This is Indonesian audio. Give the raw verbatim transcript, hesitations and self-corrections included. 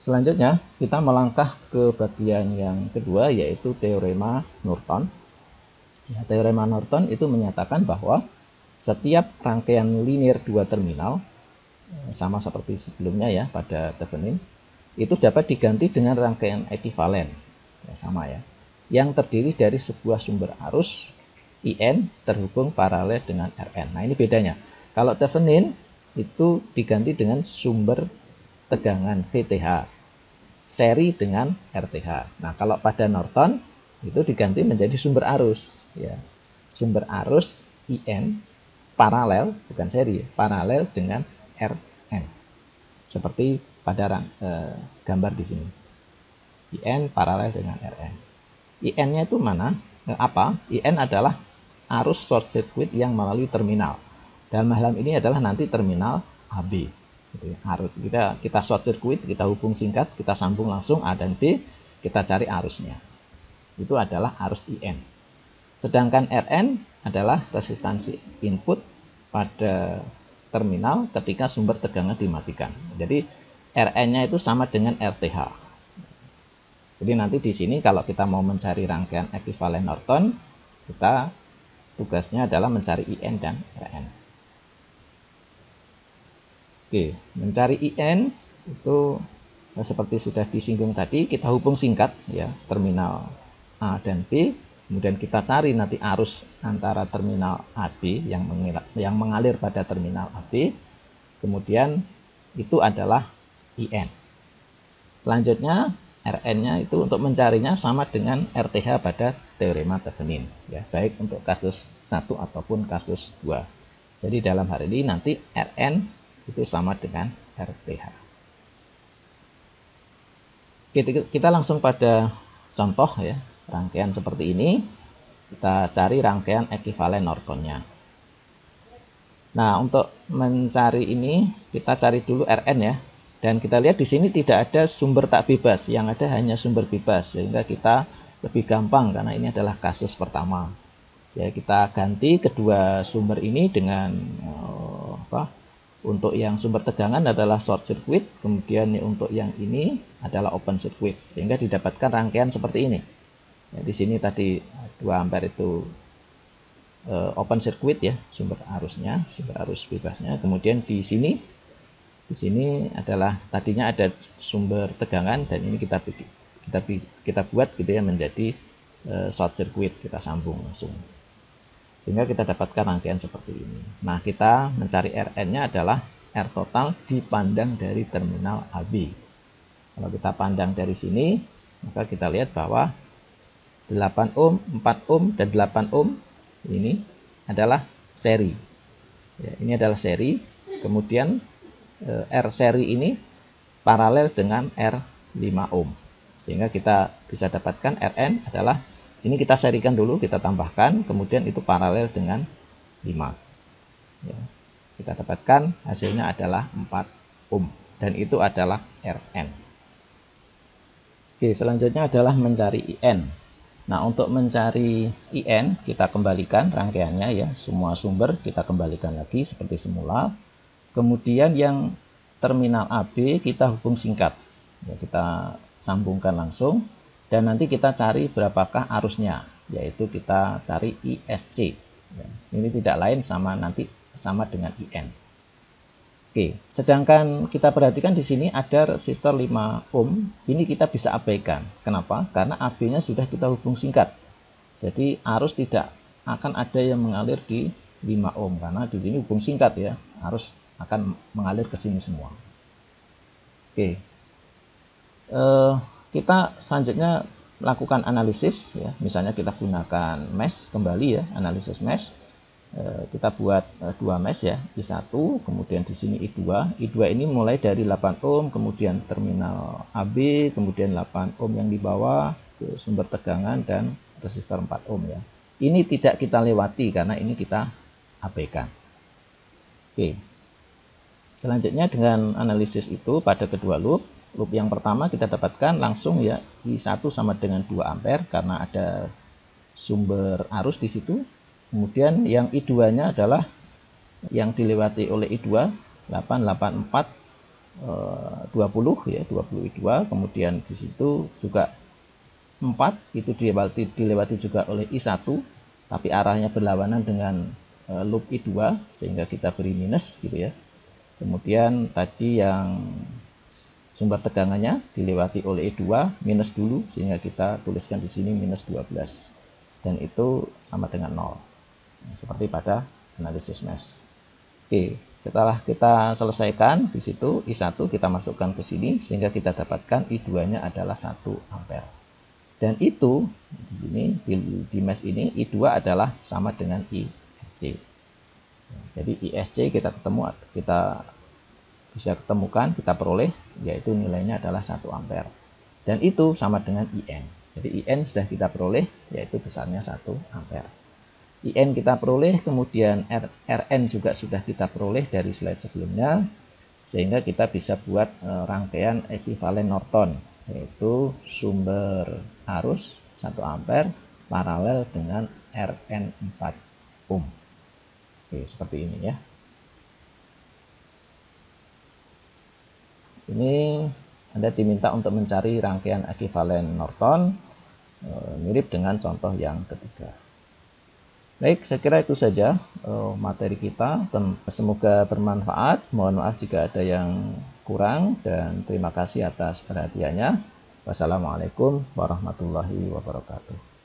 Selanjutnya kita melangkah ke bagian yang kedua, yaitu teorema Norton. Ya, teorema Norton itu menyatakan bahwa setiap rangkaian linear dua terminal, sama seperti sebelumnya ya pada Thevenin, itu dapat diganti dengan rangkaian ekivalen, ya, sama ya, yang terdiri dari sebuah sumber arus I N terhubung paralel dengan R N. Nah, ini bedanya. Kalau Thevenin itu diganti dengan sumber tegangan V T H seri dengan R T H. Nah, kalau pada Norton itu diganti menjadi sumber arus, ya. Sumber arus I N paralel, bukan seri, paralel dengan R N. Seperti pada eh, gambar di sini. I N paralel dengan R N. I N-nya itu mana? Eh, apa? I N adalah arus short circuit yang melalui terminal. Dalam hal ini adalah nanti terminal A B. Arus kita kita short circuit, kita hubung singkat, kita sambung langsung A dan B, kita cari arusnya. Itu adalah arus I N. Sedangkan R N adalah resistansi input pada terminal ketika sumber tegangan dimatikan. Jadi R N-nya itu sama dengan R T H. Jadi nanti di sini kalau kita mau mencari rangkaian ekivalen Norton, kita tugasnya adalah mencari I N dan R N. Oke, mencari I N itu nah, seperti sudah disinggung tadi, kita hubung singkat ya terminal A dan B, kemudian kita cari nanti arus antara terminal A B yang mengalir, yang mengalir pada terminal A B, kemudian itu adalah I N. Selanjutnya R N-nya itu untuk mencarinya sama dengan R T H pada teorema Thevenin ya, baik untuk kasus satu ataupun kasus dua. Jadi dalam hal ini nanti R N itu sama dengan R T H. Kita langsung pada contoh ya, rangkaian seperti ini. Kita cari rangkaian ekivalen Nortonnya. Nah, untuk mencari ini kita cari dulu R N ya. Dan kita lihat di sini tidak ada sumber tak bebas, yang ada hanya sumber bebas, sehingga kita lebih gampang karena ini adalah kasus pertama. Ya, kita ganti kedua sumber ini dengan oh, apa? Untuk yang sumber tegangan adalah short circuit, kemudian untuk yang ini adalah open circuit, sehingga didapatkan rangkaian seperti ini. Ya, di sini tadi dua ampere itu uh, open circuit ya, sumber arusnya, sumber arus bebasnya. Kemudian di sini, di sini adalah tadinya ada sumber tegangan dan ini kita kita kita buat gitu ya menjadi uh, short circuit, kita sambung langsung. Sehingga kita dapatkan rangkaian seperti ini. Nah, kita mencari R N-nya adalah R total dipandang dari terminal A B. Kalau kita pandang dari sini, maka kita lihat bahwa delapan ohm, empat ohm, dan delapan ohm ini adalah seri. Ya, ini adalah seri. Kemudian R seri ini paralel dengan R lima ohm. Sehingga kita bisa dapatkan R N adalah ini kita serikan dulu, kita tambahkan, kemudian itu paralel dengan lima. Ya, kita dapatkan hasilnya adalah empat ohm, dan itu adalah R N. Oke, selanjutnya adalah mencari I N. Nah, untuk mencari I N, kita kembalikan rangkaiannya ya, semua sumber kita kembalikan lagi seperti semula. Kemudian yang terminal A B kita hubung singkat, ya, kita sambungkan langsung. Dan nanti kita cari berapakah arusnya, yaitu kita cari I S C. Ya, ini tidak lain sama nanti sama dengan I N. Oke, sedangkan kita perhatikan di sini ada resistor lima ohm, ini kita bisa abaikan. Kenapa? Karena A B-nya sudah kita hubung singkat. Jadi arus tidak akan ada yang mengalir di lima ohm karena di sini hubung singkat ya. Arus akan mengalir ke sini semua. Oke. Eh Kita selanjutnya melakukan analisis ya, misalnya kita gunakan mesh kembali ya, analisis mesh. E, kita buat e, dua mesh ya, I satu, kemudian di sini I dua. I dua ini mulai dari delapan ohm, kemudian terminal A B, kemudian delapan ohm yang di bawah ke sumber tegangan dan resistor empat ohm ya. Ini tidak kita lewati karena ini kita abaikan. Oke. Selanjutnya dengan analisis itu pada kedua loop. Loop yang pertama kita dapatkan langsung ya I satu sama dengan dua ampere karena ada sumber arus di situ. Kemudian yang I dua-nya adalah yang dilewati oleh I dua delapan delapan empat eh, dua puluh ya, dua puluh I dua, kemudian di situ juga empat itu dilewati dilewati juga oleh I satu, tapi arahnya berlawanan dengan eh, loop I dua sehingga kita beri minus gitu ya. Kemudian tadi yang sumber tegangannya dilewati oleh I dua minus dulu sehingga kita tuliskan di sini minus dua belas dan itu sama dengan nol. Nah, seperti pada analisis mesh. Oke, setelah kita selesaikan di situ I satu kita masukkan ke sini sehingga kita dapatkan I dua-nya adalah satu ampere. Dan itu di sini di, di mesh ini I dua adalah sama dengan I S C. Jadi I S C kita ketemu kita bisa ketemukan, kita peroleh yaitu nilainya adalah satu ampere. Dan itu sama dengan I N. Jadi I N sudah kita peroleh yaitu besarnya satu ampere. I N kita peroleh, kemudian R, Rn juga sudah kita peroleh dari slide sebelumnya, sehingga kita bisa buat e, rangkaian ekuivalen Norton, yaitu sumber arus satu ampere paralel dengan Rn empat ohm. Oke, seperti ini ya. Ini Anda diminta untuk mencari rangkaian ekuivalen Norton, e, mirip dengan contoh yang ketiga. Baik, saya kira itu saja uh, materi kita. Semoga bermanfaat. Mohon maaf jika ada yang kurang dan terima kasih atas perhatiannya. Wassalamualaikum warahmatullahi wabarakatuh.